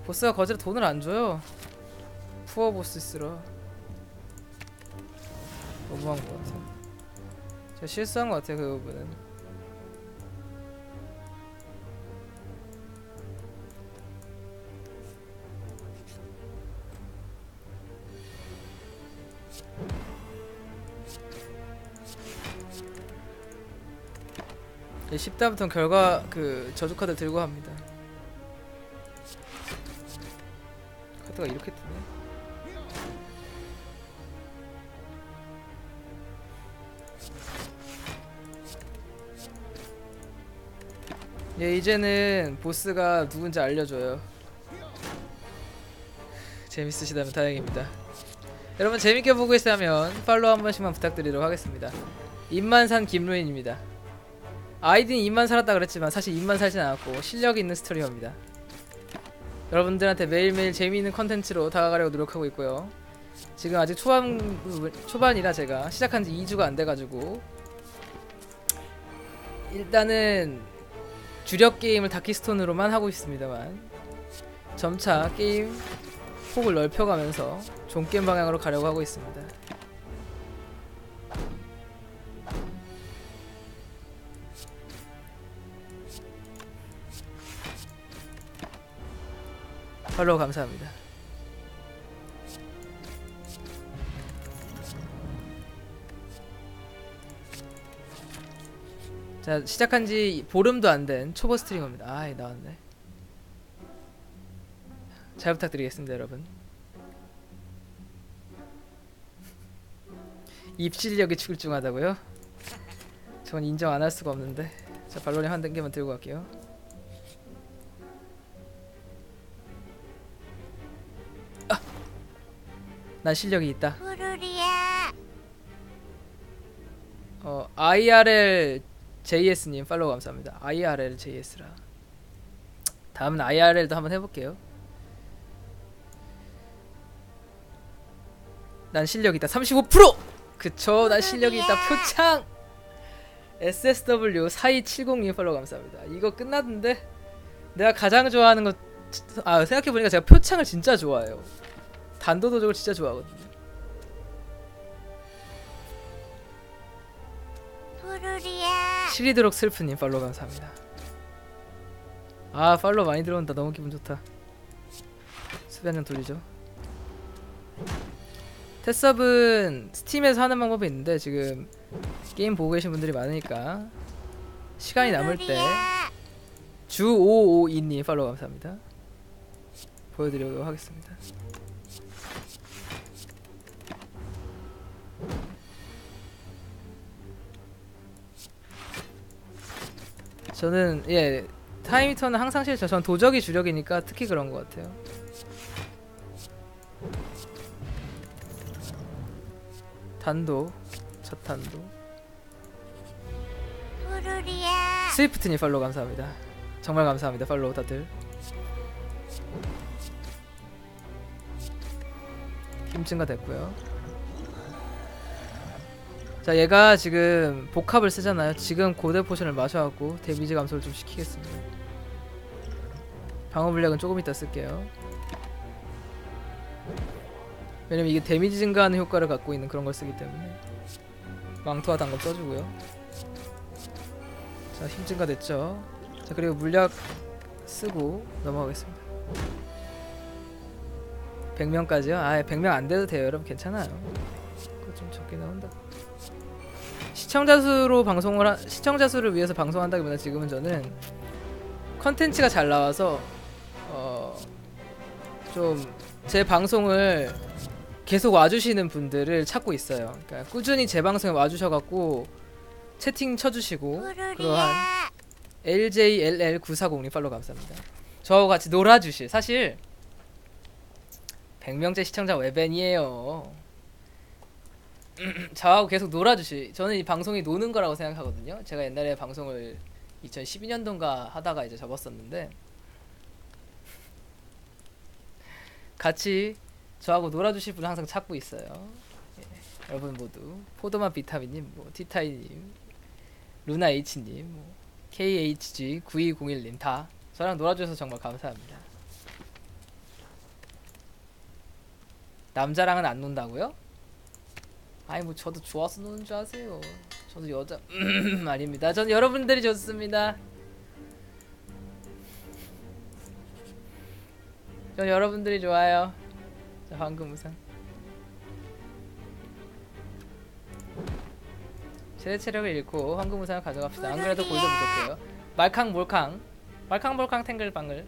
보스가 거지로 돈을 안 줘요. 푸어 보스 쓰러. 너무한 것 같아요. 제가 실수한 것 같아요, 그 부분은. 네, 10단부터 결과 그 저주 카드 들고 합니다. 카드가 이렇게 뜨네. 예, 이제는 보스가 누군지 알려줘요. 재밌으시다면 다행입니다. 여러분 재밌게 보고 있다면 팔로우 한 번씩만 부탁드리도록 하겠습니다. 입만산 김루인입니다. 아이디는 입만 살았다 그랬지만 사실 입만 살진 않았고 실력이 있는 스트리머입니다. 여러분들한테 매일매일 재미있는 컨텐츠로 다가가려고 노력하고 있고요. 지금 아직 초반이라 제가 시작한지 2주가 안 돼가지고 일단은 주력 게임을 다키스톤으로만 하고 있습니다만 점차 게임 폭을 넓혀가면서 종게임 방향으로 가려고 하고 있습니다. 팔로우 감사합니다. 자, 시작한지 보름도 안 된 초보 스트리머입니다. 아이, 나왔네. 잘 부탁드리겠습니다, 여러분. 입실력이 출중하다고요? 전 인정 안 할 수가 없는데. 자, 발로님 한 단계만 들고 갈게요. 아! 난 실력이 있다. IRL JS님 팔로우 감사합니다. IRL JS라. 다음은 IRL도 한번 해볼게요. 난 실력이 있다. 35%! 그쵸, 난 실력이 있다. 표창! SSW 4270님 팔로우 감사합니다. 이거 끝났는데? 내가 가장 좋아하는 거, 생각해보니까 제가 표창을 진짜 좋아해요. 단도도적을 진짜 좋아하거든요. 시리도록 슬프님 팔로우 감사합니다. 아, 팔로우 많이 들어온다. 너무 기분 좋다. 수비 한 장 돌리죠. 테스업은 스팀에서 하는 방법이 있는데 지금 게임 보고 계신 분들이 많으니까 시간이 남을 때 주552님 팔로우 감사합니다. 보여드리도록 하겠습니다. 저는 타임히터는 항상 싫죠. 전 도적이 주력이니까 특히 그런 것 같아요. 단도, 첫 단도. 스위프트님 팔로우 감사합니다. 정말 감사합니다. 팔로우 다들. 힘 증가 됐고요. 자, 얘가 지금 복합을 쓰잖아요. 지금 고대 포션을 마셔갖고 데미지 감소를 좀 시키겠습니다. 방어 물약은 조금 이따 쓸게요. 왜냐면 이게 데미지 증가하는 효과를 갖고 있는 그런 걸 쓰기 때문에. 망토와 단검 써주고요. 자, 힘 증가 됐죠. 자, 그리고 물약 쓰고 넘어가겠습니다. 100명까지요? 아, 100명 안 돼도 돼요, 여러분. 괜찮아요. 그거 좀 적게 나온다. 시청자 수를 위해서 방송한다기보다 지금은 저는 컨텐츠가 잘 나와서 좀 제 방송을 계속 와주시는 분들을 찾고 있어요. 그러니까 꾸준히 제 방송에 와주셔갖고 채팅 쳐주시고 그러한 LJLL940님 팔로우 감사합니다. 저하고 같이 놀아주실, 사실 100명째 시청자 외벤이에요. 저하고 계속 놀아주실, 저는 이 방송이 노는 거라고 생각하거든요. 제가 옛날에 방송을 2012년도인가 하다가 이제 접었었는데 같이 저하고 놀아주실 분을 항상 찾고 있어요. 여러분 모두 포도맛 비타민님, 뭐 티타이님, 루나 H님, 뭐 KHG9201님 다 저랑 놀아주셔서 정말 감사합니다. 남자랑은 안 논다고요? 아니 뭐 저도 좋아서 노는 줄 아세요. 저도 여자 아닙니다. 전 여러분들이 좋습니다. 전 여러분들이 좋아요. 자, 황금우산. 최대 체력을 잃고 황금우산을 가져갑시다. 안 그래도 골드 부족해요. 말캉몰캉 탱글방글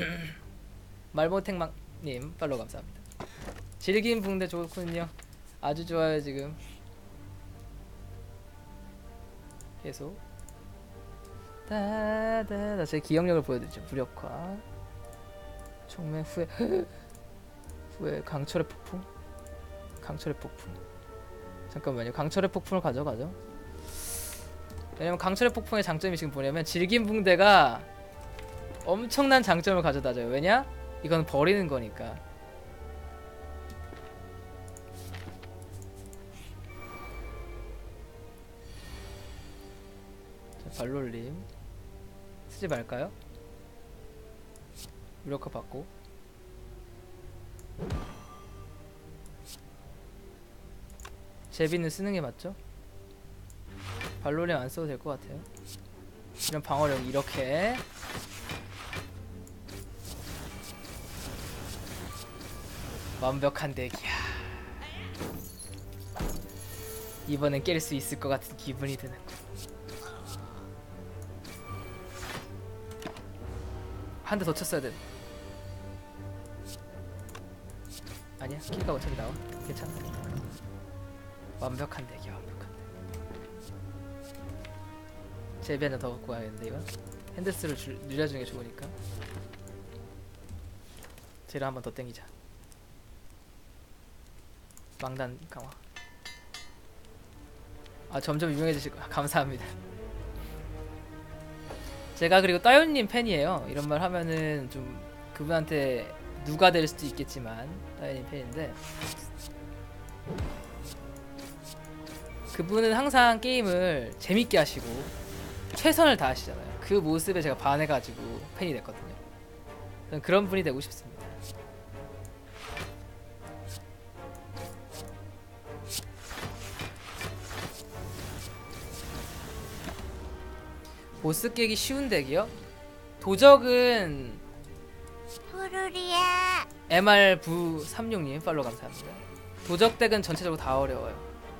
말모탱망님 팔로우 감사합니다. 질긴 붕대 좋군요. 아주 좋아요 지금. 계속 다다다 제 기억력을 보여드리죠. 무력화 총매 후에 강철의 폭풍. 잠깐만요. 강철의 폭풍을 가져가죠. 왜냐면 강철의 폭풍의 장점이 지금 뭐냐면 질긴 붕대가 엄청난 장점을 가져다줘요. 왜냐? 이건 버리는 거니까. 자, 발롤림 쓰지 말까요? 무력화 받고 제비는 쓰는 게 맞죠? 발로렘 안 써도 될 것 같아요. 이런 방어력 이렇게 완벽한 덱이야. 이번엔 깰 수 있을 것 같은 기분이 드는. 한 대 더 쳤어야 돼. 아니야, 킬가 어차피 나와. 괜찮아. 완벽한 덱이야, 완벽한 덱. 제비 한 장 더 갖고 가야겠는데 이거. 핸드스를 늘려주는 게 좋으니까. 쟤를 한 번 더 땡기자. 망단 강화. 아 점점 유명해지실 거야. 감사합니다. 제가 그리고 따윤님 팬이에요. 이런 말 하면은 좀 그분한테 누가 될 수도 있겠지만 따윤님 팬인데 그분은 항상 게임을 재밌게 하시고 최선을 다하시잖아요. 그 모습에 제가 반해가지고 팬이 됐거든요. 저는 그런 분이 되고 싶습니다. 보스 깨기 쉬운 덱이요? 도적은 푸르리야. MR부36님 팔로우 감사합니다. 도적 덱은 전체적으로 다 어려워요.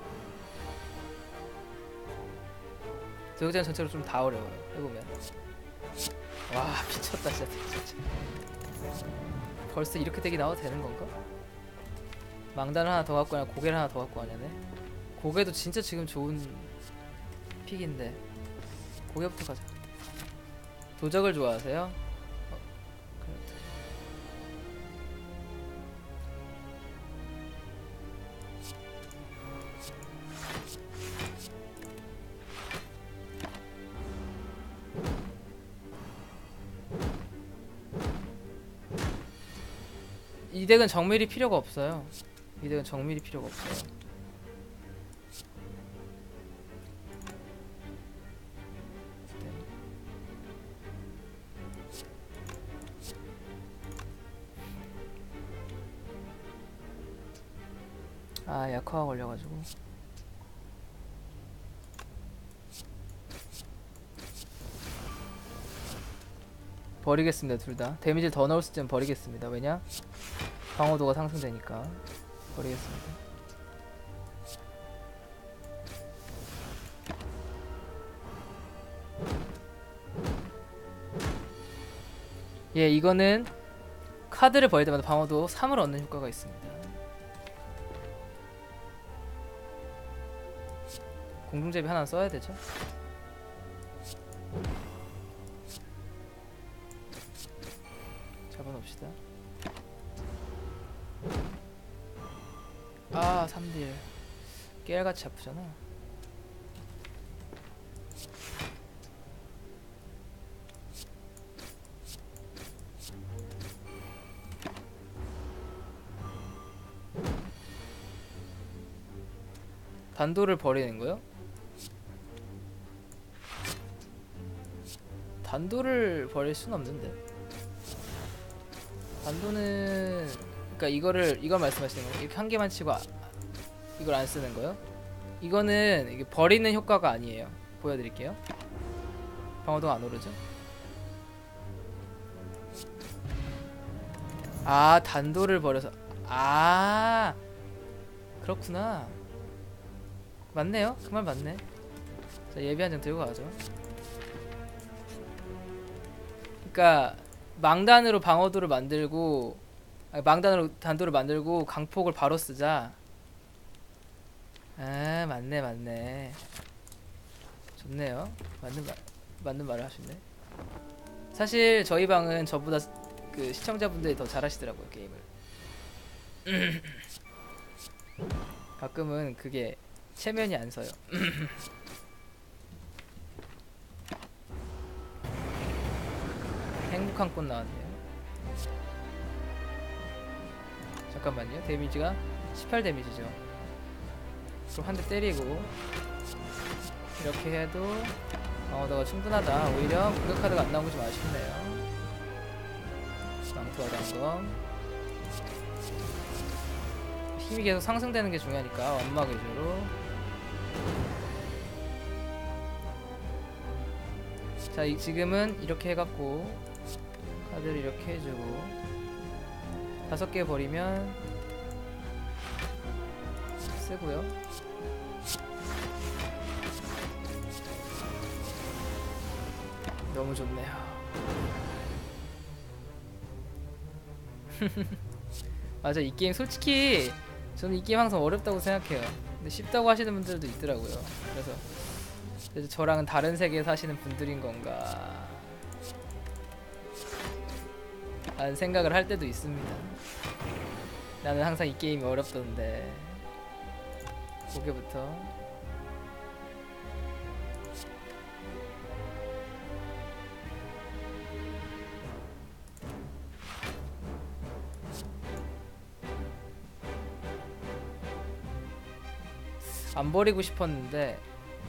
도적 덱은 전체적으로 좀 다 어려워요. 해보면 와 미쳤다 진짜. 벌써 이렇게 덱이 나와도 되는 건가? 망단을 하나 더 갖고 가냐 고개를 하나 더 갖고 가냐네. 고개도 진짜 지금 좋은 픽인데 고개부터 가자. 도적을 좋아하세요? 이 덱은 정밀이 필요가 없어요. 이 덱은 정밀이 필요가 없어요. 아 약화가 걸려가지고 버리겠습니다. 둘다 데미지를 더 넣을 수쯤 버리겠습니다. 왜냐? 방어도가 상승되니까 버리겠습니다. 예, 이거는 카드를 버릴 때마다 방어도 3을 얻는 효과가 있습니다. 공중제비 하나 써야 되죠? 잡아놓읍시다. 아 3딜 깨알같이 아프잖아. 단도를 버리는 거요? 단도를 버릴 순 없는데. 단도는 그러니까 이걸 말씀하시는 거예요? 이렇게 한 개만 치고 이걸 안 쓰는 거요? 이거는 이게 버리는 효과가 아니에요. 보여드릴게요. 방어도가 안 오르죠? 아, 단도를 버려서. 아, 그렇구나. 맞네요. 그 말 맞네. 자, 예비 한 장 들고 가죠. 그러니까 망단으로 방어도를 만들고, 아니, 망단으로 단도를 만들고 강폭을 바로 쓰자. 아, 맞네. 좋네요. 맞는 말을 하시네. 사실 저희 방은 저보다 그 시청자분들이 더 잘하시더라고요, 게임을. 가끔은 그게 체면이 안 서요. 행복한 꽃 나왔네요. 잠깐만요. 데미지가 18 데미지죠. 그럼 한 대 때리고 이렇게 해도 방어도가 충분하다. 오히려 공격 카드가 안 나온 게 좀 아쉽네요. 망토와 단검. 힘이 계속 상승되는 게 중요하니까 완막 위주로. 자, 지금은 이렇게 해갖고 카드를 이렇게 해주고 5개 버리면 쓰고요. 너무 좋네요. 맞아, 이 게임 솔직히 저는 이 게임 항상 어렵다고 생각해요. 근데 쉽다고 하시는 분들도 있더라고요. 그래서 저랑은 다른 세계에 사시는 분들인 건가 라는 생각을 할 때도 있습니다. 나는 항상 이 게임이 어렵던데. 고개부터. 안 버리고 싶었는데,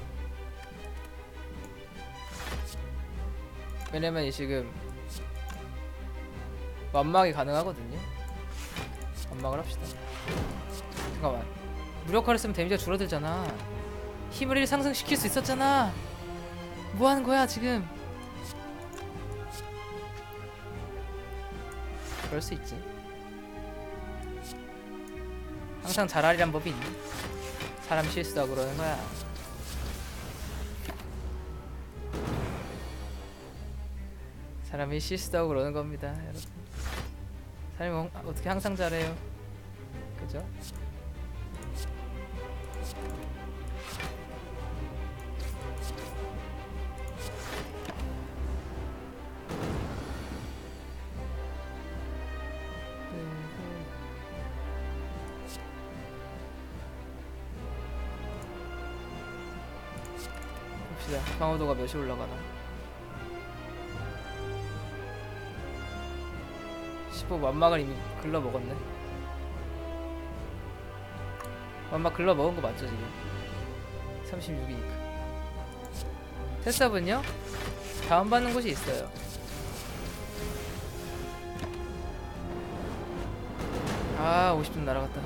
왜냐면 이 지금 완막이 가능하거든요. 완막을 합시다. 잠깐만, 무력화를 쓰면 데미지가 줄어들잖아. 힘을 1 상승시킬 수 있었잖아. 뭐 하는 거야 지금? 그럴 수 있지. 항상 잘하리란 법이 있네. 사람 실수하고 그러는 거야. 사람이 실수하고 그러는 겁니다, 여러분. 사람이 어떻게 항상 잘해요? 그죠? 봅시다. 방어도가 몇이 올라가나? 15. 완막을 이미 글러 먹었네. 완막 글러 먹은 거 맞죠 지금? 36이니까. 테스업은요? 다운받는 곳이 있어요. 아, 50분 날아갔다.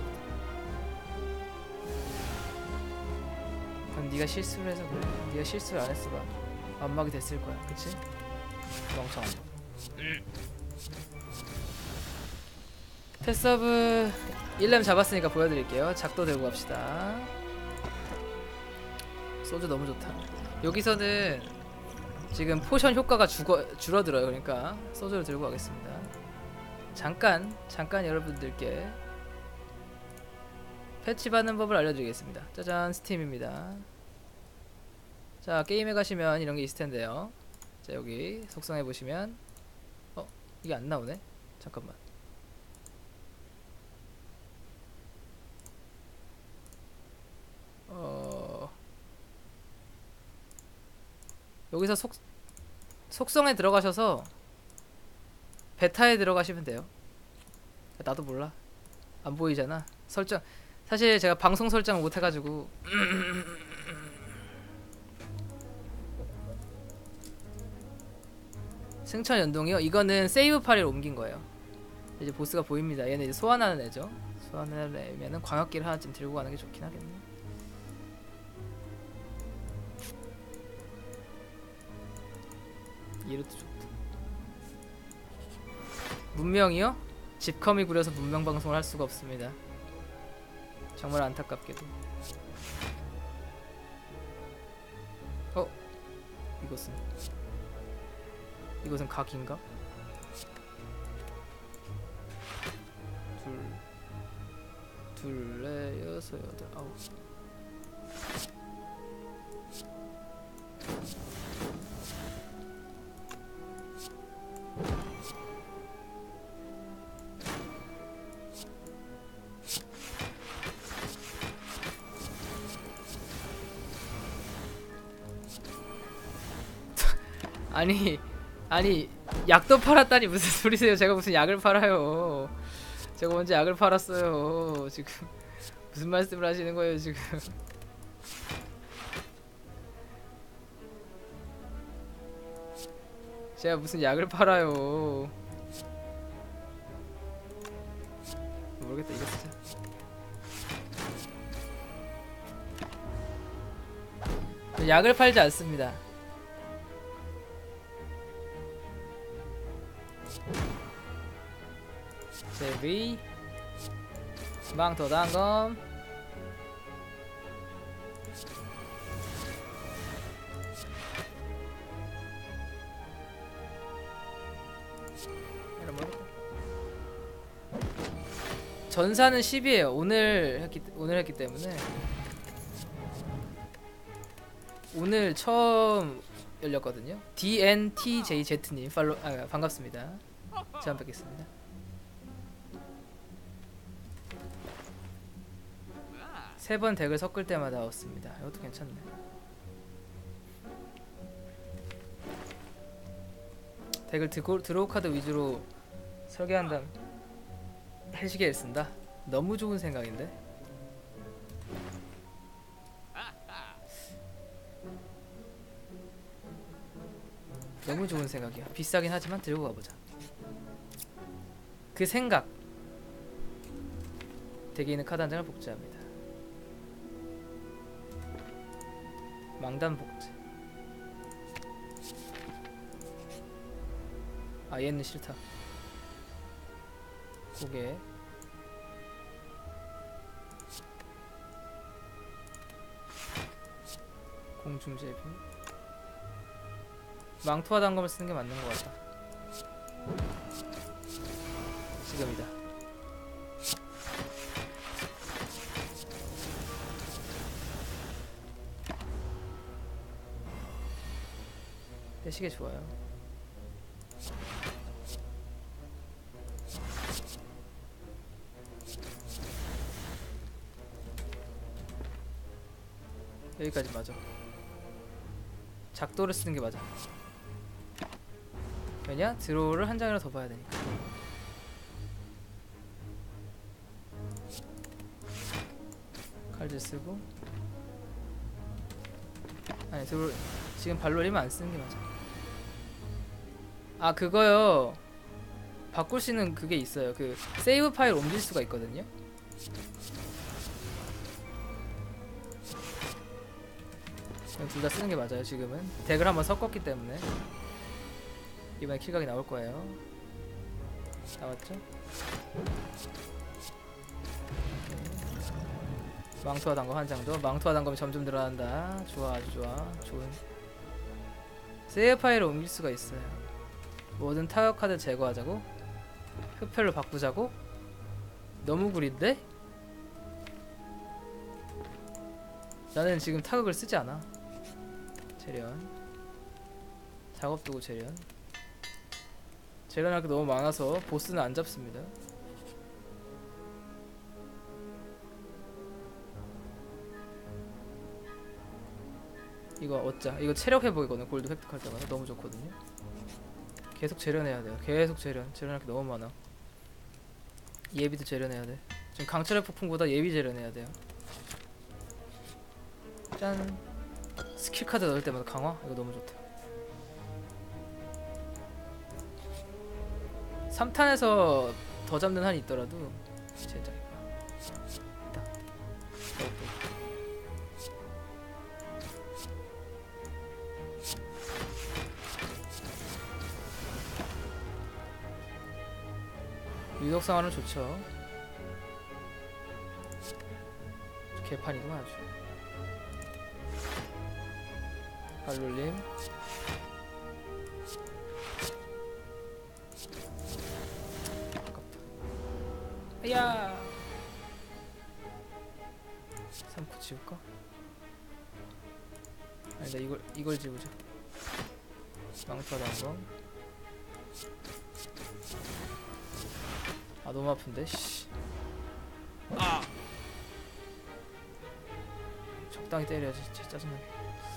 그럼 네가 실수를 해서 그래. 네가 실수를 안 했어봐 완막이 됐을 거야, 그치? 멍청한 거. 테스업은 1렘 잡았으니까 보여드릴게요. 작도 들고 갑시다. 소주 너무 좋다. 여기서는 지금 포션 효과가 줄어들어요. 그러니까 소주를 들고 가겠습니다. 잠깐 여러분들께 패치 받는 법을 알려드리겠습니다. 짜잔, 스팀입니다. 자, 게임에 가시면 이런 게 있을 텐데요. 자, 여기 속성해 보시면 이게 안 나오네. 잠깐만. 여기서 속성에 들어가셔서 베타에 들어가시면 돼요. 나도 몰라. 안 보이잖아. 설정. 사실 제가 방송 설정을 못 해가지고. 승천 연동이요? 이거는 세이브 파일을 옮긴 거예요. 이제 보스가 보입니다. 얘는 이제 소환하는 애죠. 소환하는 애면은 광역기를 하나쯤 들고 가는 게 좋긴 하겠네. 이것도 좋다. 문명이요? 집컴이 구려서 문명 방송을 할 수가 없습니다. 정말 안타깝게도. 이것은 각인가? 둘, 넷, 여섯, 여덟, 아홉. 아니 약도 팔았다니 무슨 소리세요? 제가 무슨 약을 팔아요? 제가 언제 약을 팔았어요? 지금 무슨 말씀을 하시는 거예요 지금? 제가 무슨 약을 팔아요? 모르겠다. 이거 쓰자. 약을 팔지 않습니다. 제비 망토 단검 전사는 10이에요. 오늘 했기 때문에 오늘 처음 열렸거든요. DNTJZ님 팔로 반갑습니다. 처음 뵙겠습니다. 세 번 덱을 섞을 때마다 얻습니다. 이것도 괜찮네. 덱을 드로우 카드 위주로 설계한 다음 해시계를 쓴다? 너무 좋은 생각인데? 너무 좋은 생각이야. 비싸긴 하지만 들고 가보자. 그 생각. 덱에 있는 카드 한 장을 복제합니다. 망단 복제. 아 얘는 싫다. 고개. 공중제비. 망토와 단검을 쓰는 게 맞는 것 같다. 지금이다. 떼시계 좋아요. 여기까지 맞아. 작도를 쓰는 게 맞아. 왜냐? 드로우를 한 장이라도 더 봐야 되니까. 칼질 쓰고. 아니 드로우 지금 발로 올리면 안 쓰는 게 맞아. 아 그거요. 바꿀 수 있는 그게 있어요. 그 세이브 파일 옮길 수가 있거든요. 둘 다 쓰는 게 맞아요. 지금은 덱을 한번 섞었기 때문에 이번에 킬각이 나올 거예요. 나왔죠? 망토와 단검 한 장도. 망토와 단검이 점점 늘어난다. 좋아, 아주 좋아. 좋은. 세이브 파일을 옮길 수가 있어요. 모든 타격 카드 제거하자고? 흡혈로 바꾸자고? 너무 구린데? 나는 지금 타격을 쓰지 않아. 재련 작업도구 재련 재련할 게 너무 많아서 보스는 안 잡습니다. 이거 얻자. 이거 체력 회복이거든. 골드 획득할 때마다 너무 좋거든요. 계속 재련해야 돼요. 계속 재련할 게 너무 많아. 예비도 재련해야 돼. 지금 강철의 폭풍보다 예비 재련해야 돼요. 짠. 스킬 카드 넣을 때마다 강화? 이거 너무 좋다. 3탄에서 더 잡는 한이 있더라도 젠장. 있다. 유독상화는 좋죠. 개판이구만 아주. 발놀림. 아깝다. 야. 3코 지울까? 아니다, 이걸 지우자. 망토당검. 아, 너무 아픈데. 씨. 아. 적당히 때려야지. 진짜 짜증나게.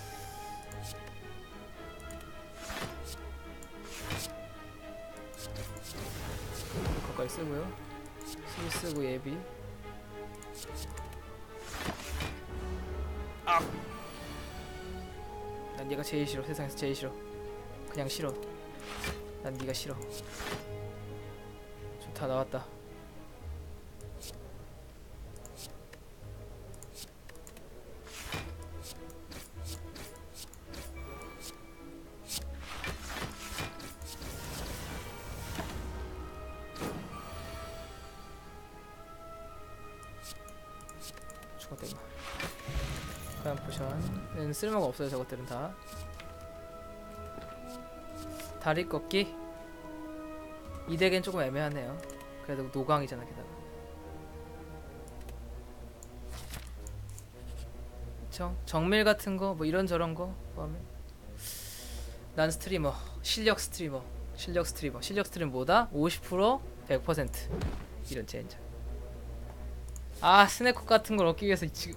가까이 쓰고요. 스위 쓰고 예비. 아! 난 얘가 제일 싫어. 세상에서 제일 싫어. 그냥 싫어. 난 네가 싫어. 좋다, 나왔다. 죽었다 이거. 과연 포션. 쓸모가 없어요 저것들은 다. 다리 꺾기. 이 덱엔 조금 애매하네요. 그래도 노강이잖아 게다가. 정밀 같은 거 뭐 이런저런 거 포함해. 난 스트리머. 실력 스트리머. 실력 스트리머 뭐다? 50% 100% 이런 젠장. 아, 스네커 같은 걸 얻기 위해서 지금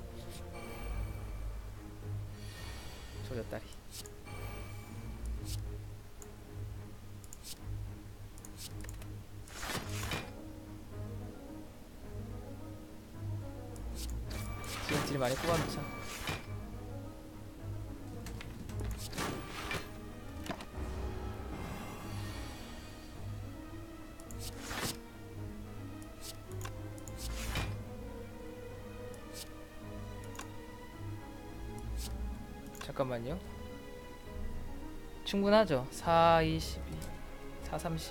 조졌다리. 지금 딜 많이 뽑아놓자. 잠깐만요. 충분하죠. 4, 22, 4, 32.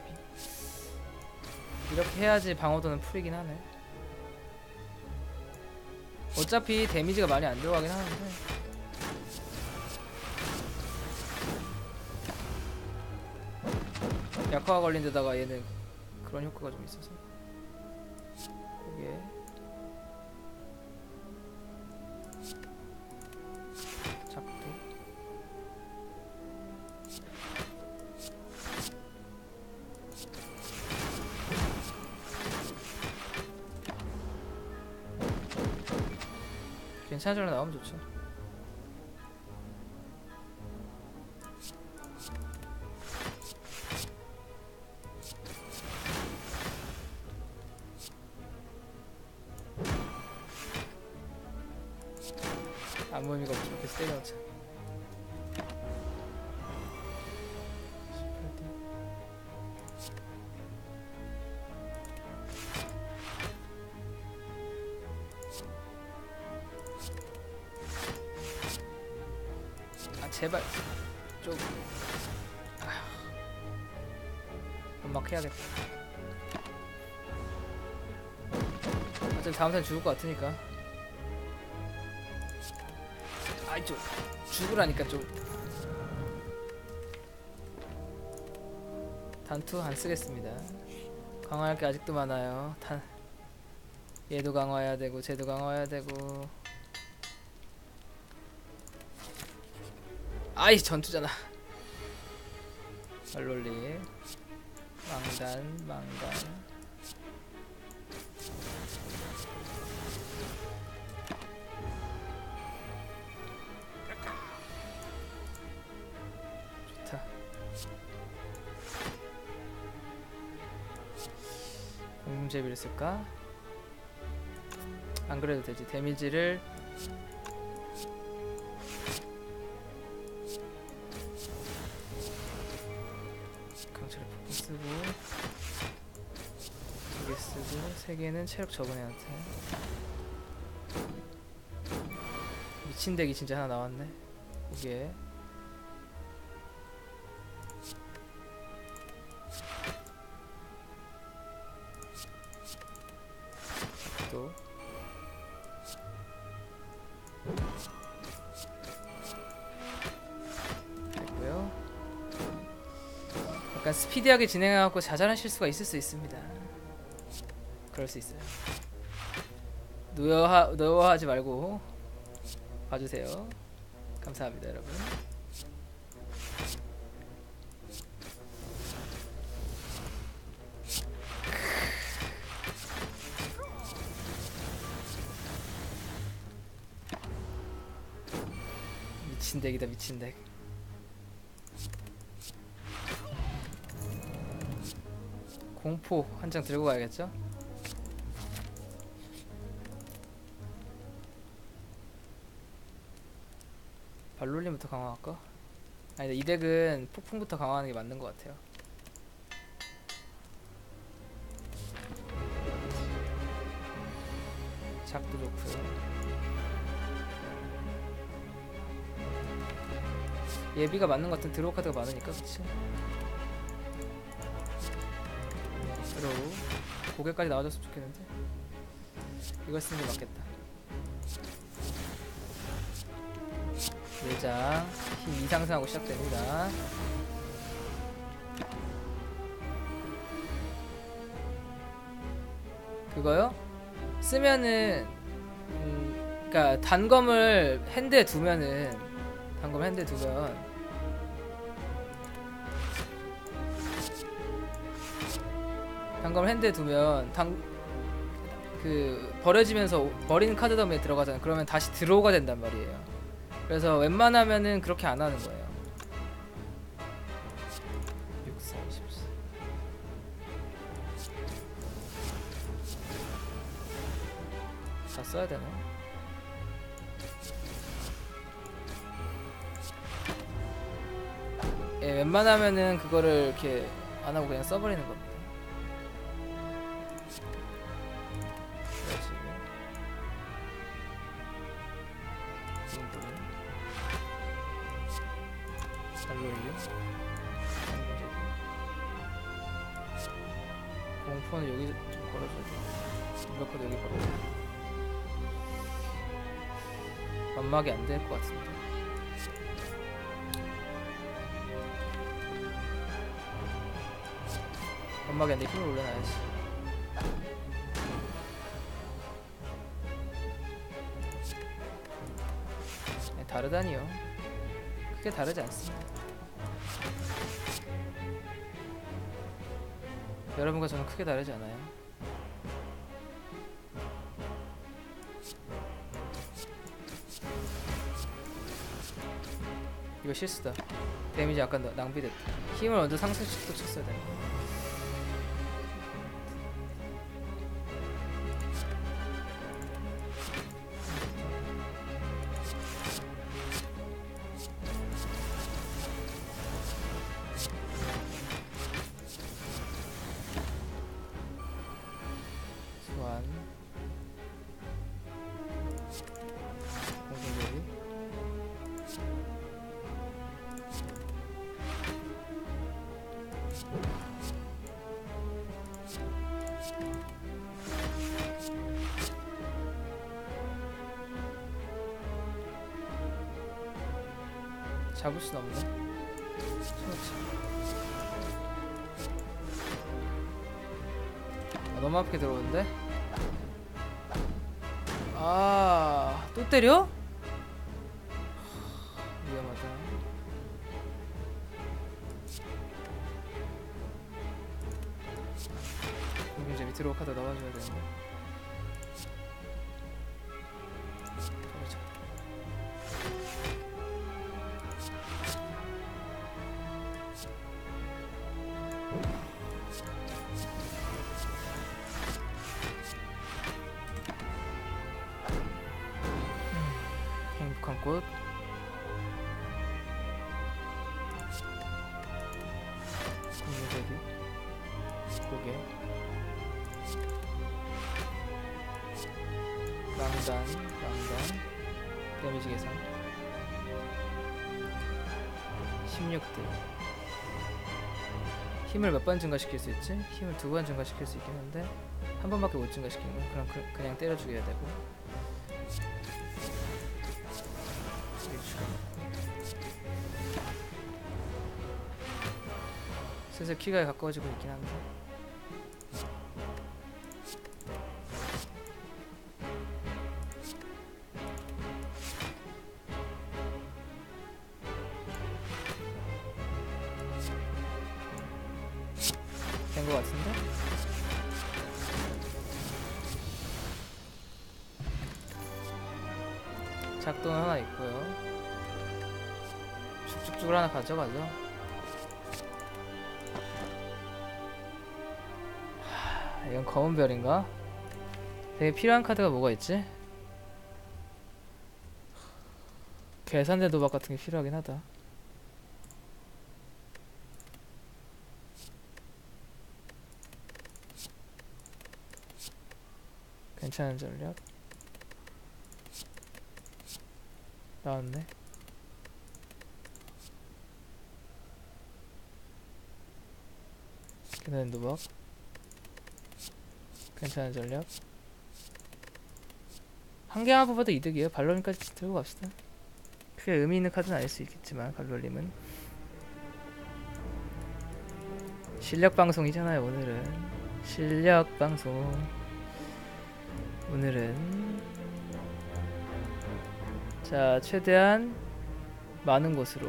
이렇게 해야지 방어도는 풀이긴 하네. 어차피 데미지가 많이 안 들어가긴 하는데. 약화가 걸린 데다가 얘는 그런 효과가 좀 있어서. 이게 괜찮은 전에 나오면 좋죠. 아무 의미가 없죠. 계속 때려놓자. 아 제발 좀 연막 해야겠다. 어차피 다음 턴 죽을 것 같으니까. 아이 좀 죽으라니까 좀. 단투 안 쓰겠습니다. 강화할 게 아직도 많아요. 얘도 강화해야 되고 쟤도 강화해야 되고. 아이 전투잖아. 얼롤리 망단 좋다. 공중제비를 쓸까? 안 그래도 되지. 데미지를 쓰고 쓰고 3개는 체력 적은 애한테. 미친 덱이 진짜 하나 나왔네. 이게 또 됐고요. 약간 스피디하게 진행해갖고 자잘한 실수가 있을 수 있습니다. 그럴 수 있어요. 노여하지 말고 봐주세요. 감사합니다, 여러분. 미친 덱이다, 미친 덱. 공포 한 장 들고 가야겠죠? 발롤림부터 강화할까? 아니다, 이 덱은 폭풍부터 강화하는 게 맞는 것 같아요. 작도 좋고요. 예비가 맞는 것 같은 드로우 카드가 많으니까, 그치? 드로우 고개까지 나와줬으면 좋겠는데 이걸 쓰는 게 맞겠다. 4장 힘 2 상승하고 시작됩니다. 그거요? 쓰면은 그니까 단검을 핸드에 두면은 단검을 핸드에 두면 단검을 핸드에 두면 그 버려지면서 버리는 카드 덤에 들어가잖아. 그러면 다시 드로우가 된단 말이에요. 그래서 웬만하면은 그렇게 안 하는 거예요. 6, 4, 24. 다 써야 되나? 예, 웬만하면은 그거를 이렇게 안 하고 그냥 써버리는 겁니다. 공포는 여기 좀 걸어줘야 돼. 무력화도 여기 걸어줘야 돼. 완막이 안 될 것 같은데. 완막이 안 돼. 힘을 올려놔야지. 다르다니요. 크게 다르지 않습니다. 여러분과 저는 크게 다르지 않아요. 이거 실수다. 데미지 약간 낭비됐다. 힘을 먼저 상승시키고 쳤어야 돼. 잡을 순 없네. 아, 너무 앞에 들어오는데? 아, 또 때려? 위험하다. 이제 밑으로 카드 넣어줘야 되는데. 행복한 꽃. 국민대비 고개 망단 데미지 계산 16대. 힘을 몇 번 증가시킬 수 있지? 힘을 2번 증가시킬 수 있긴 한데 한 번밖에 못 증가시키는 건 그럼 그냥 때려 죽여야 되고. 슬슬 키가 가까워지고 있긴 한데 된 것 같은데? 작동은 하나 있고요. 쭉쭉쭉을 하나 가져가죠. 이건 검은 별인가? 되게 필요한 카드가 뭐가 있지? 계산대 도박 같은 게 필요하긴 하다. 괜찮은 전략 나왔네. 계산대 도박 괜찮은 전략. 한 개만 뽑아도 이득이에요. 발로님까지 들고 갑시다. 크게 의미 있는 카드는 아닐 수 있겠지만 발로님은 실력 방송이잖아요. 오늘은 실력 방송. 오늘은 자 최대한 많은 곳으로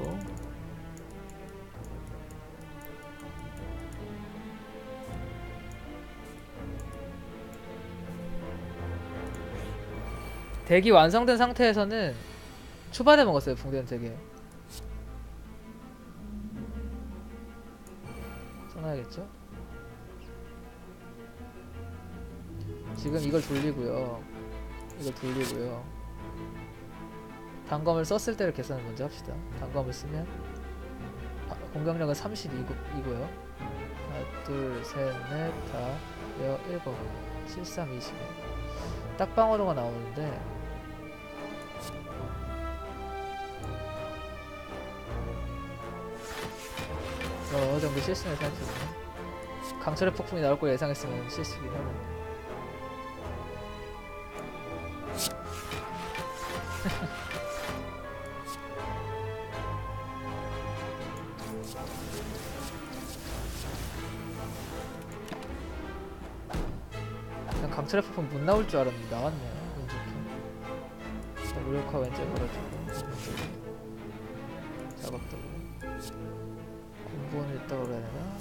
덱이 완성된 상태에서는 초반에 먹었어요. 붕대는 되게 써놔야겠죠? 지금 이걸 돌리고요. 이걸 돌리고요. 단검을 썼을 때를 계산을 먼저 합시다. 단검을 쓰면 공격력은 32고요. 하나, 둘, 셋, 넷, 다, 일곱, 7, 3, 20. 딱 방어로가 나오는데 어느 정도 실수는 생각해보면 강철의 폭풍이 나올 걸 예상했으면 실수긴 하고. 난 강철의 폭풍 못 나올 줄 알았는데 나왔네요. 운 좋게. 자, 무력화 왼쪽 걸어주고 작업도 공본을 있다고 그래야 되나?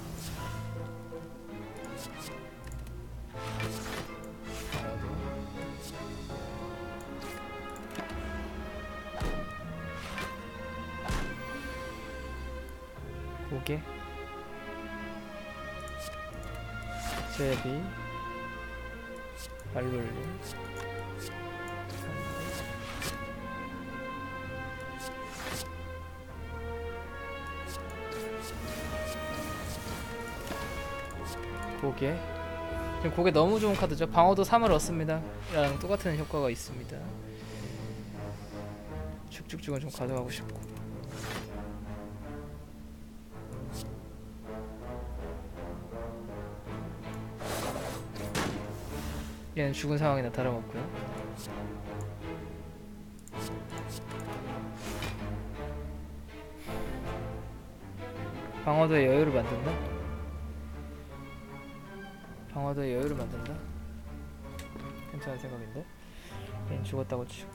고개 제비 발놀림 고개. 지금 고개 너무 좋은 카드죠. 방어도 3을 얻습니다 랑 똑같은 효과가 있습니다. 쭉쭉쭉은 좀 가져가고 싶고. 얘는 죽은 상황이나 다름없고요. 방어도의 여유를 만든다? 방어도의 여유를 만든다? 괜찮은 생각인데? 얘는 죽었다고 치고.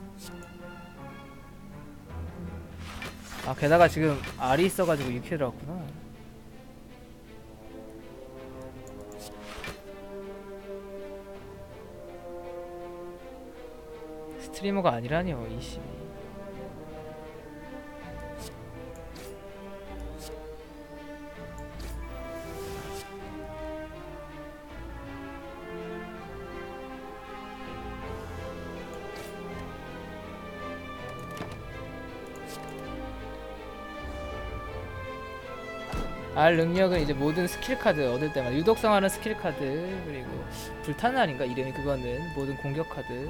아 게다가 지금 알이 있어가지고 6킬 들어갔구나. 스트리머가 아니라니요. 22. R 능력은 이제 모든 스킬 카드 얻을 때마다 유독성하는 스킬 카드, 그리고 불타는 알인가 이름이, 그거는 모든 공격 카드.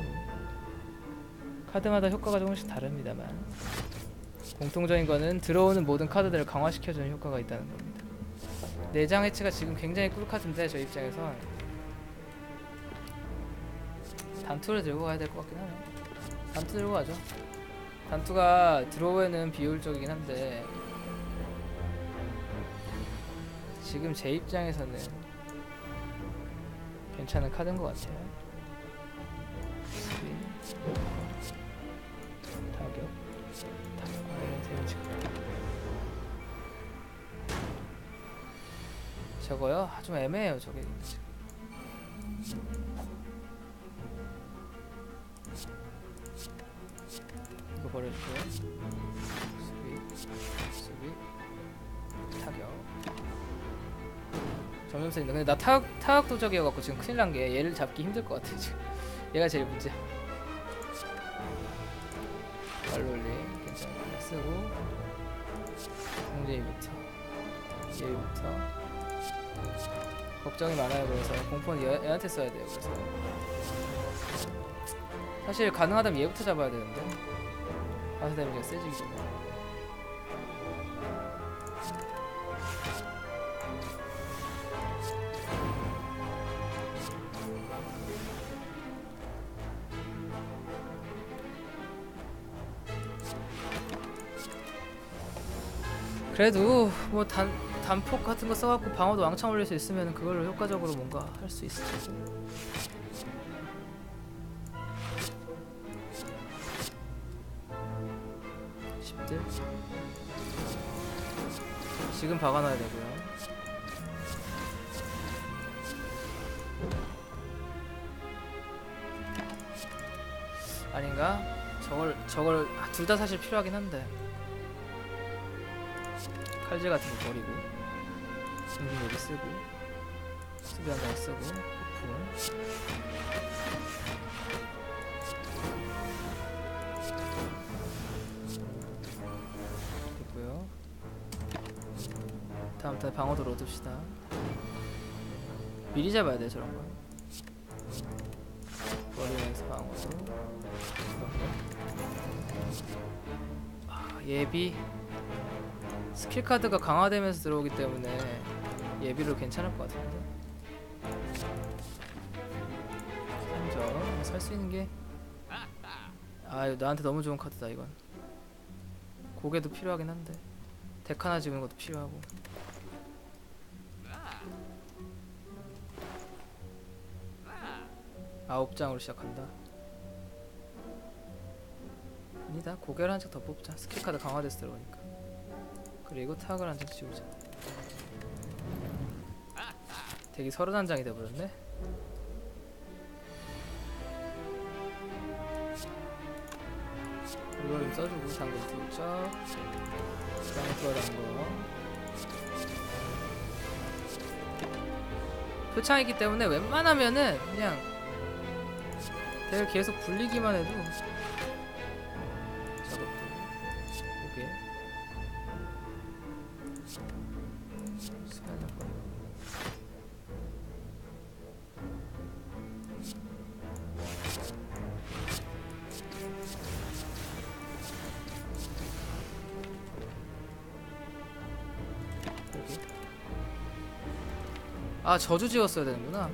카드마다 효과가 조금씩 다릅니다만 공통적인 거는 들어오는 모든 카드들을 강화시켜주는 효과가 있다는 겁니다. 내장 해체가 지금 굉장히 꿀카드인데 저 입장에선 단투를 들고 가야 될 것 같긴 하네. 단투 들고 가죠. 단투가 드로우에는 비효율적이긴 한데 지금 제 입장에서는 괜찮은 카드인 것 같아요. 타격, 이런 데미지. 저거요? 좀 애매해요 저게. 이거 버려주고요. 수비, 타격. 점점 세진다. 근데 나 타격 도적이어갖고 지금 큰일 난 게 얘를 잡기 힘들 것 같아 지금. 얘가 제일 문제야. 말롤링 괜찮아. 쓰고 공제이부터 얘부터 걱정이 많아요. 그래서 공포는 얘한테 써야 돼요. 그래서 사실 가능하다면 얘부터 잡아야 되는데 가스 데미지가 세지기 때문에. 그래도 뭐 단폭 같은 거 써갖고 방어도 왕창 올릴 수 있으면 그걸로 효과적으로 뭔가 할 수 있을 텐데. 지금 박아놔야 되고요. 아닌가? 저걸 둘 다 사실 필요하긴 한데 칼질 같은 거 버리고 승진 여기 쓰고 수비 한 장 쓰고 오픈. 됐고요. 다음 턴에 방어도 얻읍시다. 미리 잡아야 돼 저런 건. 버리면서 방어도. 예비 스킬 카드가 강화되면서 들어오기 때문에 예비로 괜찮을 것 같은데. 3점 살 수 있는 게 이거 나한테 너무 좋은 카드다 이건. 고개도 필요하긴 한데 덱 하나 집는 것도 필요하고. 아홉 장으로 시작한다. 아니다. 고개를 한 장 더 뽑자. 스킬 카드 강화돼서 들어오니까. 그리고 타격을 한 장 지우자. 덱이 31장이 돼버렸네. 이걸 좀 써주고 상금 투적 그다음에 들어간 거 표창이기 때문에 웬만하면은 그냥 덱을 계속 굴리기만 해도 저것도 오게 시간이 없고. 저주 지었어야 되는구나.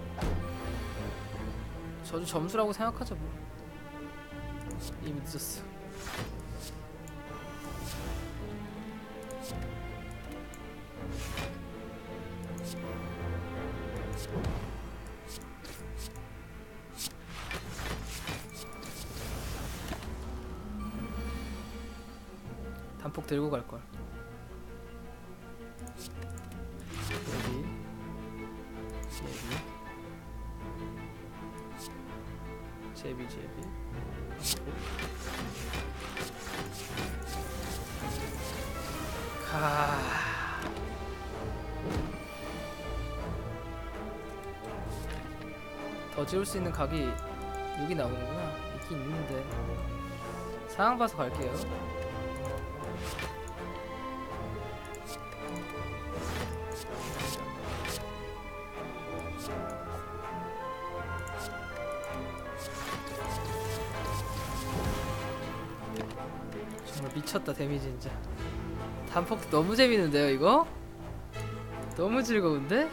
저주 점수라고 생각하자 뭐. 이미 늦었어. 단폭 들고 갈걸. 제비 더 지울 수 있는 각이 여기 나오는구나. 있긴 있는데 상황 봐서 갈게요. 미쳤다 데미지 진짜. 단폭도 너무 재밌는데요 이거? 너무 즐거운데?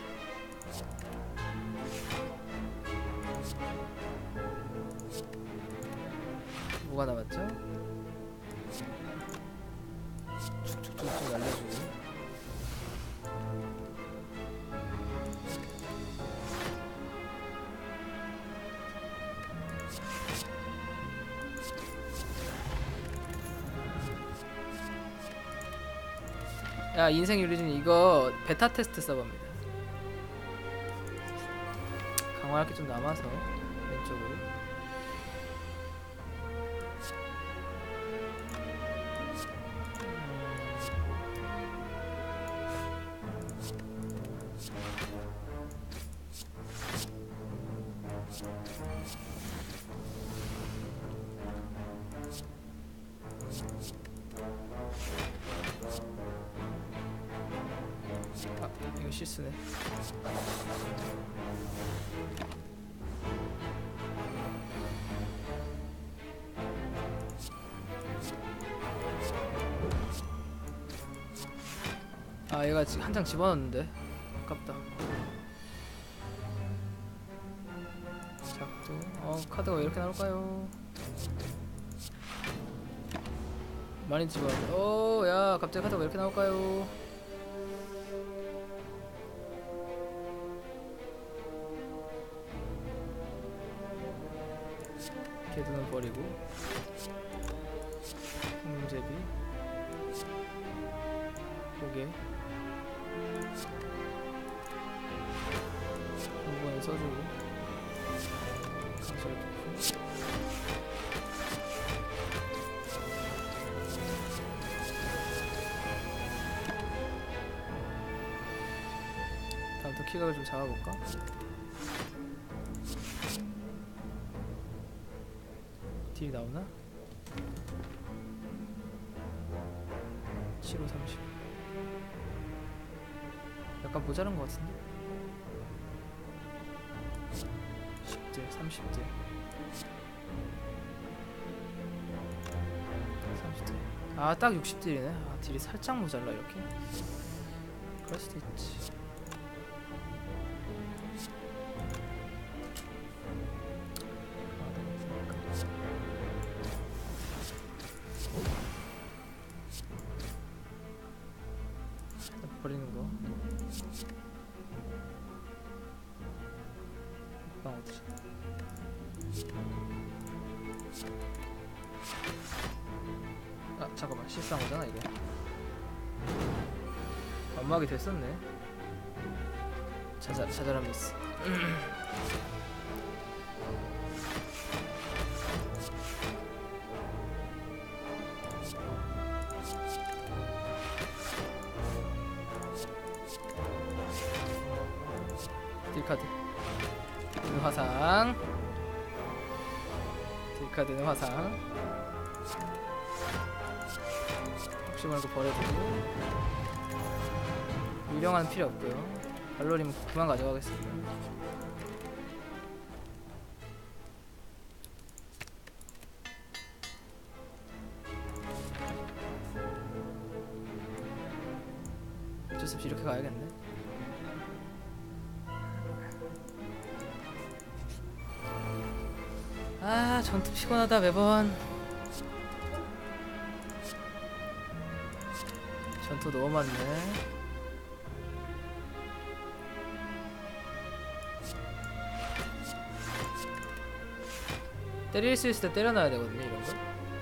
뭐가 남았죠? 쭉쭉쭉쭉 날려주고. 야 인생 유리진 이거 베타 테스트 서버입니다. 강화할 게 좀 남아서 왼쪽으로. 아 이거 실수네. 아 얘가 지금 한 장 집어넣었는데 아깝다. 작두. 카드가 왜 이렇게 나올까요? 많이 집어넣었네. 야 갑자기 카드가 왜 이렇게 나올까요? 개두는 버리고 홍제비 고개 5번에 써주고 강철 투표. 다음부터 키각을 좀 잡아볼까? 딜이 나오나? 7호 30 약간 모자란 것 같은데? 10대 30대 30대 아 딱 60딜이네. 아 딜이 살짝 모자라 이렇게. 그럴 수도 있지. 버리는 거. 빵 어디지? 아 잠깐만 실수한 거잖아 이거. 완막이 됐었네. 자잘한 미스. 딜카드 화상. 딜카드는 화상. 혹시 말고 버려두고. 유령은 필요 없고요. 발로림 그만 가져가겠습니다. 어쩔 수 없이 이렇게 가야겠네. 아 전투 피곤하다 매번. 전투 너무 많네. 때릴 수 있을 때 때려놔야 되거든요 이런 거.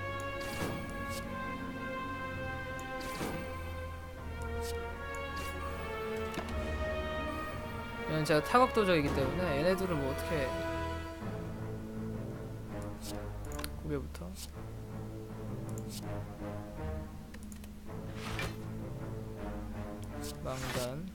이건 제가 타격 도적이기 때문에 얘네들은 뭐 어떻게. 고개부터 망단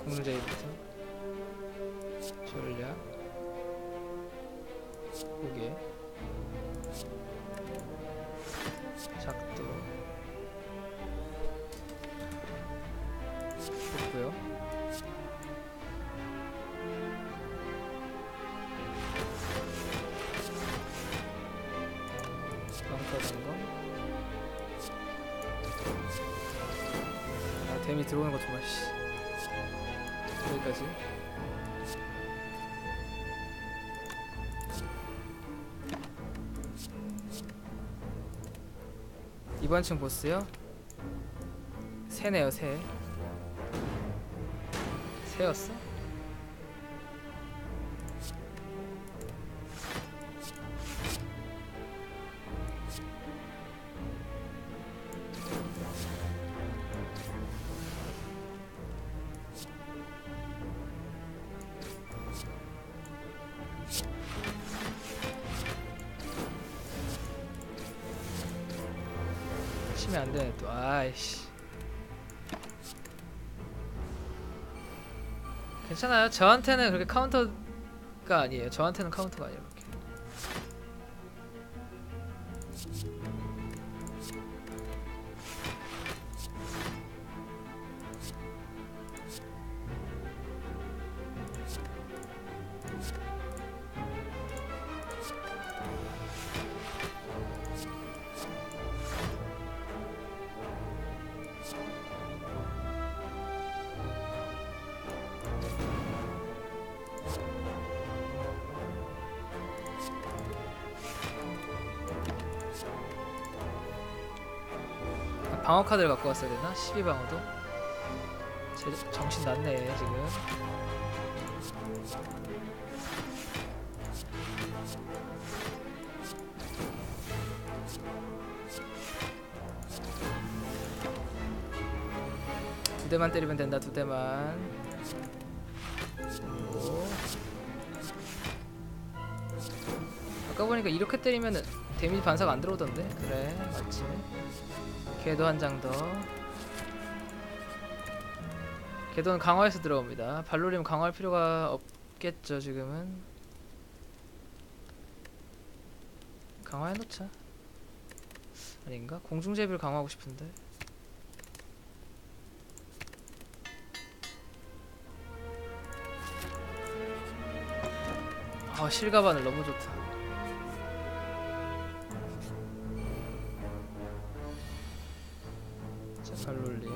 공중제이부터 전략 고개 작도 좋고요. 방사단검. 아 데미 들어오는 거 정말 씨. 여기까지. 이번 층 보스요? 새네요 새. 새였어? 치면 안 되네 또. 아이씨. 괜찮아요. 저한테는 그렇게 카운터가 아니에요. 저한테는 카운터가 아니에요. 이렇게. 방어 카드를 갖고 왔어야 되나? 12방어도? 정신 났네 지금. 두 대만 때리면 된다. 두 대만. 그리고 아까 보니까 이렇게 때리면은 데미지 반사가 안 들어오던데? 그래 맞지. 궤도 한 장 더. 궤도는 강화해서 들어옵니다. 발로림 강화할 필요가 없겠죠 지금은. 강화해놓자. 아닌가? 공중제비를 강화하고 싶은데. 아 실가바늘 너무 좋다. 자 발로림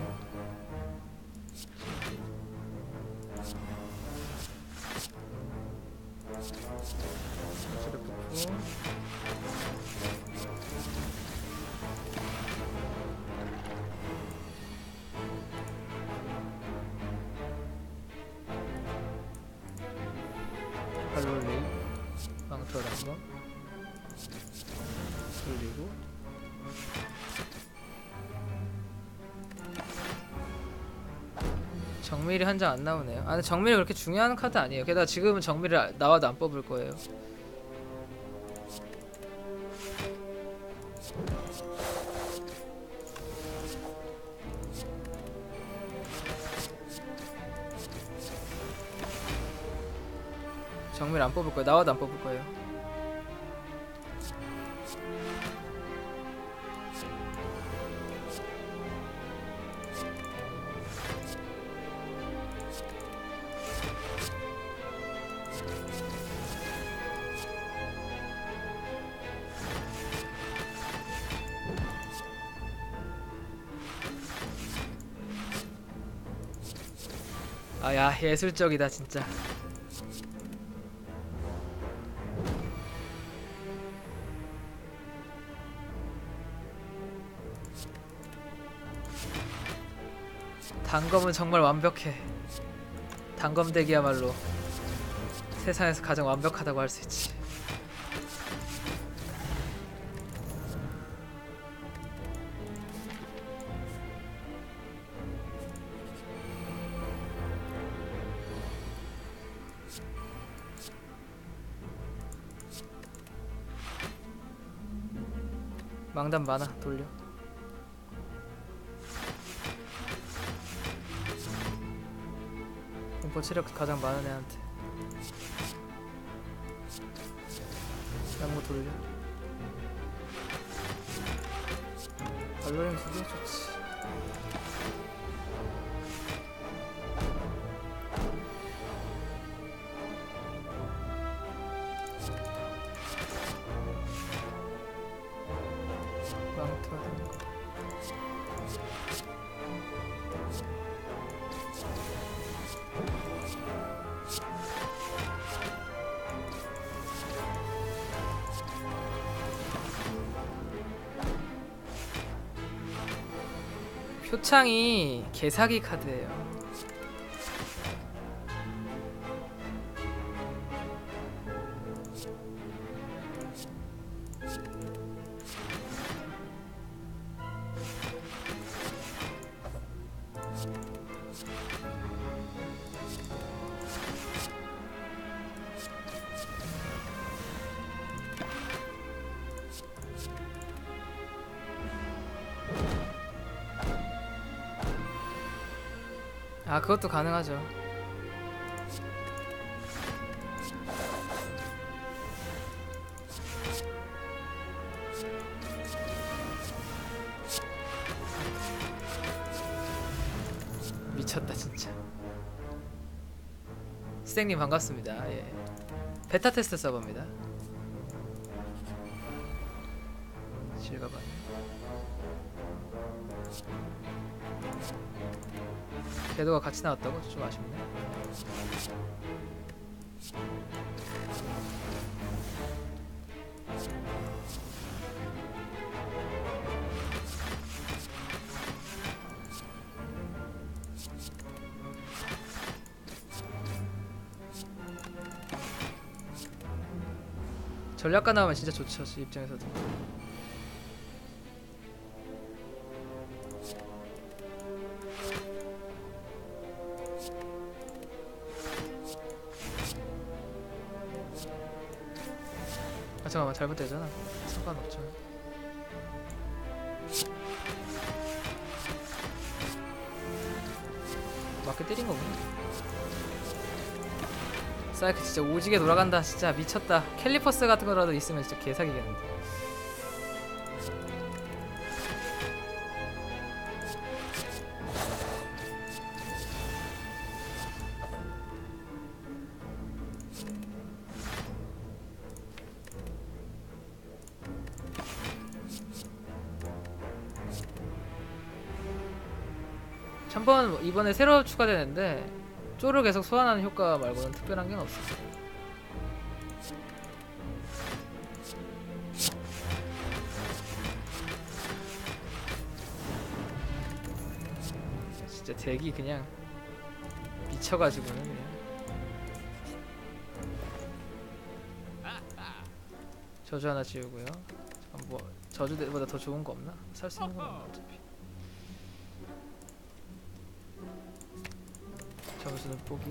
저를 뽑고 발로림 망토를 한번 돌리고 정밀이 한 장 안 나오네요. 아 근데 정밀이 그렇게 중요한 카드 아니에요. 게다가 지금은 정밀을 나와도 안 뽑을 거예요. 정밀 안 뽑을 거예요. 나와도 안 뽑을 거예요. 아야 예술적이다 진짜. 단검은 정말 완벽해. 단검 덱이야말로 세상에서 가장 완벽하다고 할 수 있지. 망담 많아. 돌려. 공포 체력 가장 많은 애한테 양모 돌려. 발로링 2개 좋지. 표창이 개사기 카드예요. 아, 그것도 가능하죠. 미쳤다 진짜. 스택님 반갑습니다. 예. 베타 테스트 서버입니다. 실가방. 궤도가 같이 나왔다고? 좀 아쉽네. 전략가 나오면 진짜 좋죠, 제 입장에서도. 아 잠깐만, 잘못되잖아. 상관없죠. 맞게 때린 거구나. 사이클 진짜 오지게 돌아간다. 진짜 미쳤다. 캘리퍼스 같은 거라도 있으면 진짜 개사기겠는데. 한번 이번에 새로 추가되는데 쪼를 계속 소환하는 효과 말고는 특별한 게 없어. 진짜 덱이 그냥 미쳐가지고는 그냥. 저주 하나 지우고요. 잠깐 뭐 저주보다 더 좋은 거 없나? 살 수 있는 건 없나 어차피. 점수는 포기.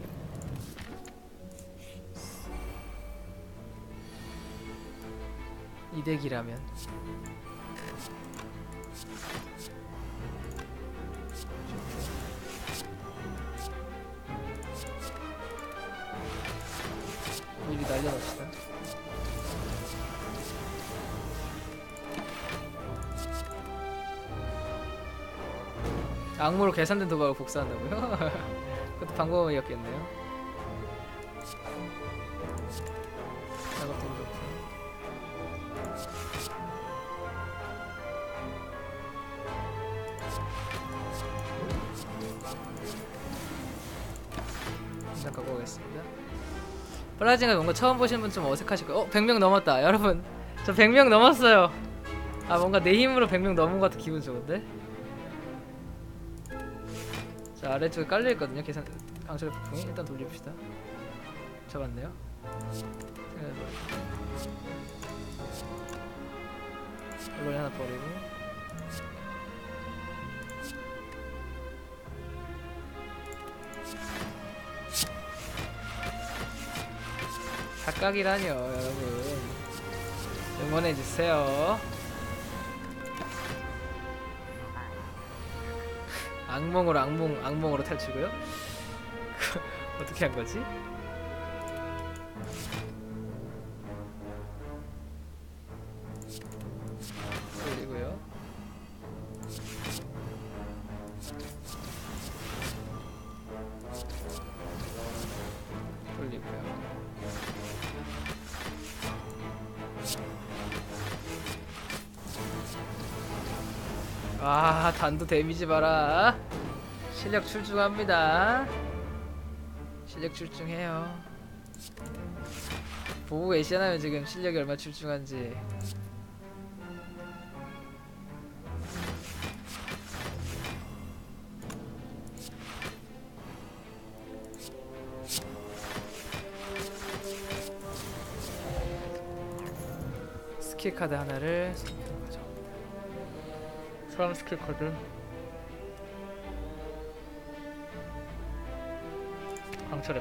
이 덱이라면 미리 날려놓읍시다. 악무로 계산된 도박을 복사한다고요? 그것도 방법이었겠네요. 작업도 좋고. 일단 갖고 오겠습니다. 플라징을 뭔가 처음 보시는 분 좀 어색하실 거예요. 100명 넘었다. 여러분, 저 100명 넘었어요. 아, 뭔가 내 힘으로 100명 넘은 것 같아. 기분 좋은데? 자, 아래쪽에 깔려있거든요. 계산 강철의 폭풍이. 일단 돌립시다. 잡았네요. 이걸 하나 버리고. 각각이라뇨 여러분. 응원해주세요. 악몽으로 탈출고요. 어떻게 한 거지? 돌리고요. 돌리고요. 아, 단도 데미지 봐라. 실력 출중합니다. 실력 출중해요. 보고 계시잖아요, 지금 실력이 얼마나 출중한지. 스킬 카드 하나를 가져옵니다. 사람 스킬 카드 강철의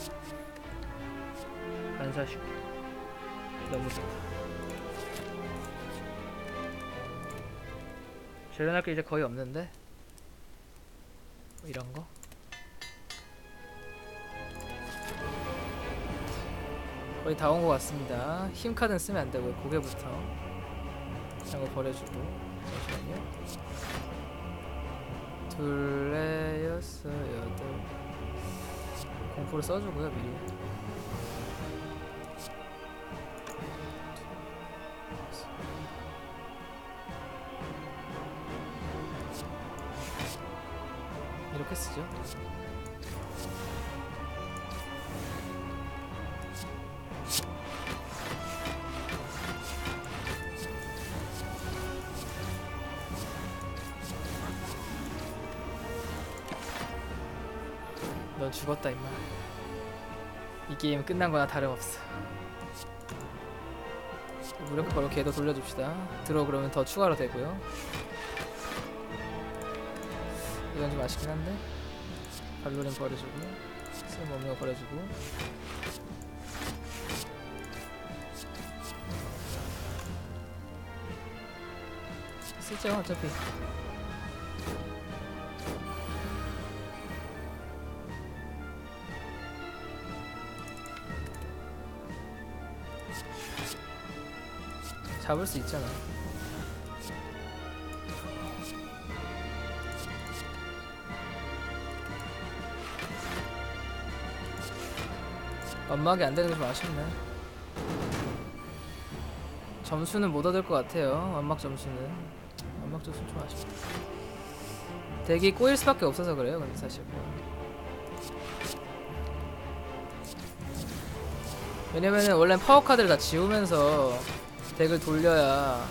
반사식 너무 좋다. 재련할 게 이제 거의 없는데 뭐 이런거? 거의 다 온 것 같습니다. 힘 카드는 쓰면 안 되고요. 고개부터 이런 거 버려주고. 잠시만요. 둘, 여섯, 여덟. 공포를 써주고요, 미리. 이렇게 쓰죠. 넌 죽었다 임마. 이 게임은 끝난 거나 다름없어. 무력화 바로 걔도 돌려줍시다. 들어 그러면 더 추가로 되고요. 이건 좀 아쉽긴 한데 발로린 버려주고 쓸모없는 거 버려주고. 쓰죠 어차피. 잡을 수 있잖아. 완막이 안 되는 게 좀 아쉽네. 점수는 못 얻을 것 같아요. 완막 점수는. 완막 점수는 좀 아쉽다. 덱이 꼬일 수밖에 없어서 그래요. 근데 사실 왜냐면은 원래 파워 카드를 다 지우면서 덱을 돌려야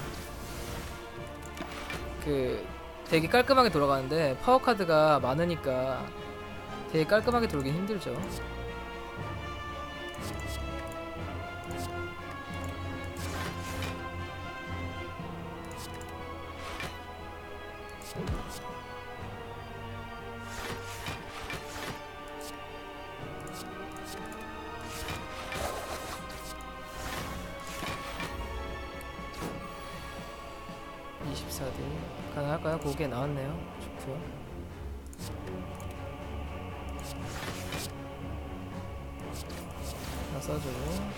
그 덱이 깔끔하게 돌아가는데 파워 카드가 많으니까 덱이 깔끔하게 돌긴 힘들죠. 가능할까요? 고개 나왔네요. 좋고요. 하나 써주고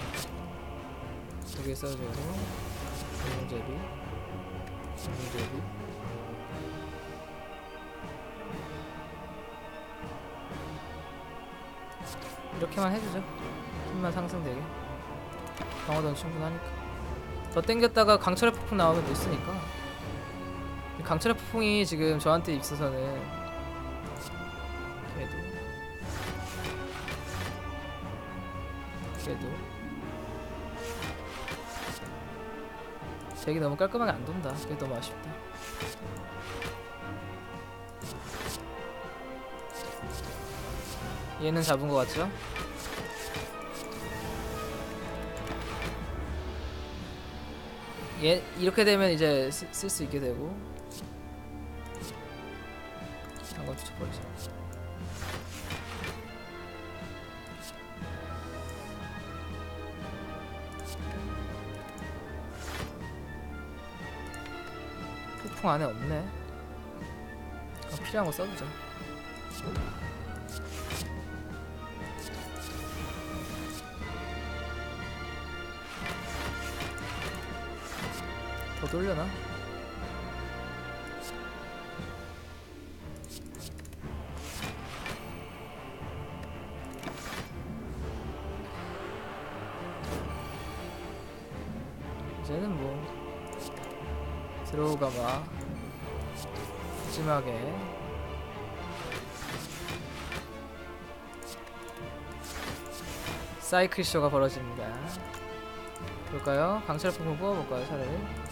2개 써주고 공룡제비 이렇게만 해주죠. 힘만 상승되게. 방어도는 충분하니까. 더 땡겼다가 강철의 폭풍 나오면 못 쓰니까. 강철의 폭풍이 지금 저한테 있어서는 그래도 덱이 너무 깔끔하게 안 돈다. 그게 너무 아쉽다. 얘는 잡은 것 같죠? 얘 이렇게 되면 이제 쓸 수 있게 되고. 한번 붙여버리자. 폭풍 안에 없네. 필요한 거 써보자. 더 돌려나? 이제는 뭐 들어오가 막 푸짐하게 사이클쇼가 벌어집니다. 볼까요? 강철 폭풍 뽑아볼까요? 차라리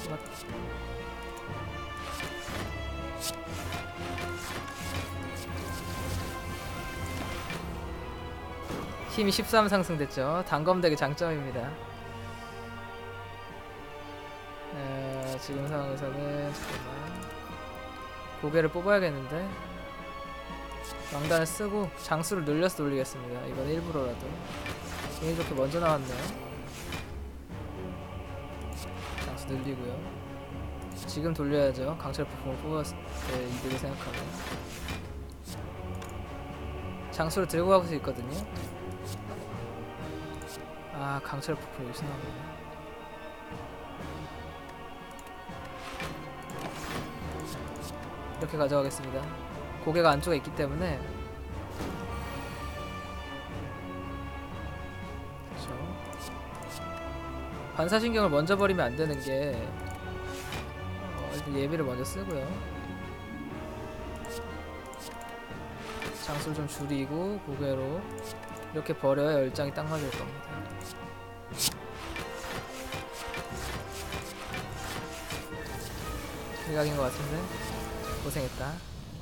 힘이 13 상승됐죠. 단검덱의 장점입니다. 지금 상황에서는 잠깐만 고개를 뽑아야겠는데 왕단을 쓰고 장수를 늘려서 돌리겠습니다. 이번 일부러라도. 운이 좋게 먼저 나왔네요. 장수 늘리고요. 지금 돌려야죠. 강철 폭풍을 뽑았을 때 이득을 생각하면. 장수를 들고 가고 수 있거든요. 아, 강철 폭풍 여기서 나오네. 이렇게 가져가겠습니다. 고개가 안쪽에 있기 때문에. 그렇죠. 반사신경을 먼저 버리면 안 되는 게 일단 예비를 먼저 쓰고요. 장수를 좀 줄이고 고개로 이렇게 버려야 열장이 딱 맞을 겁니다. 일각인 것 같은데 고생했다.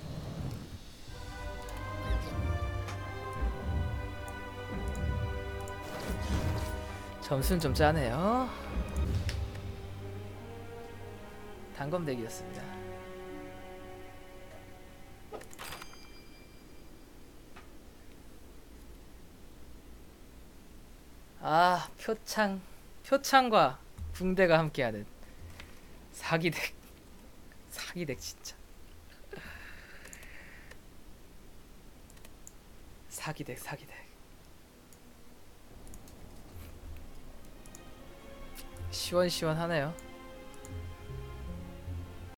점수는 좀 짜네요. 단검덱이었습니다. 아, 표창과 붕대가 함께하는 사기덱. 사기덱 진짜. 사기덱. 시원시원하네요.